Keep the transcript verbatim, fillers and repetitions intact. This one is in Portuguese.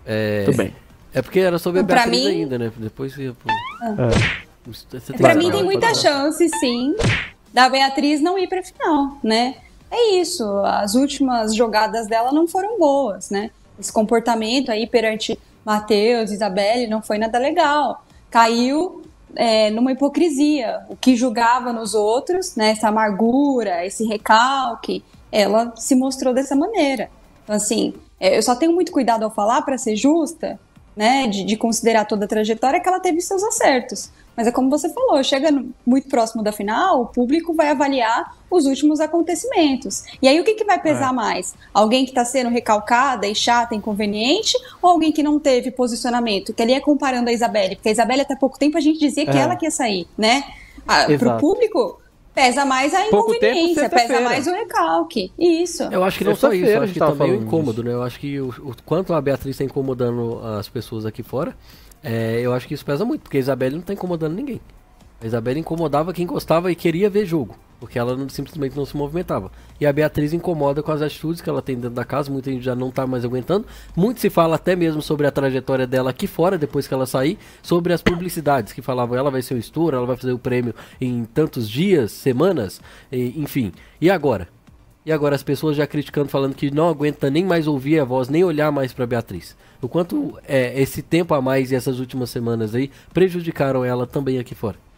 É, Tudo bem. É porque era sobre a Pra Beatriz mim- ainda, né? Depois ia pro... É. Você tem Pra que mim falar, tem muita pode falar. chance, sim, da Beatriz não ir pra final, né? É isso, as últimas jogadas dela não foram boas, né? Esse comportamento aí perante Matheus, Isabelle, não foi nada legal. Caiu é, numa hipocrisia. O que julgava nos outros, né? Essa amargura, esse recalque, ela se mostrou dessa maneira. Então, assim, é, eu só tenho muito cuidado ao falar para ser justa, né? De, de considerar toda a trajetória, que ela teve seus acertos. Mas é como você falou, chega no- muito próximo da final, o público vai avaliar os últimos acontecimentos. E aí o que, que vai pesar É. mais? Alguém que está sendo recalcada e chata, inconveniente, ou alguém que não teve posicionamento? Que ali é comparando a Isabelle, porque a Isabelle até pouco tempo a gente dizia que É. ela que ia sair, né? Ah, pro Exato. público, pesa mais a Pouco tempo, inconveniência, pesa sexta-feira. mais o recalque. Isso. Eu acho que não só isso, Sexta-feira eu a acho gente que tava também o falando incômodo, disso. né? Eu acho que o, o quanto a Beatriz está incomodando as pessoas aqui fora, é, eu acho que isso pesa muito, porque a Isabelle não tá incomodando ninguém. A Isabelle incomodava quem gostava e queria ver jogo, porque ela não- simplesmente não se movimentava. E a Beatriz incomoda com as atitudes que ela tem dentro da casa, muita gente já não tá mais aguentando. Muito se fala até mesmo sobre a trajetória dela aqui fora, depois que ela sair, sobre as publicidades, que falavam ela vai ser o estouro, ela vai fazer o prêmio em tantos dias, semanas, e- enfim. E agora? E agora as pessoas já criticando, falando que não aguenta nem mais ouvir a voz, nem olhar mais pra Beatriz. O quanto é, esse tempo a mais e essas últimas semanas aí prejudicaram ela também aqui fora.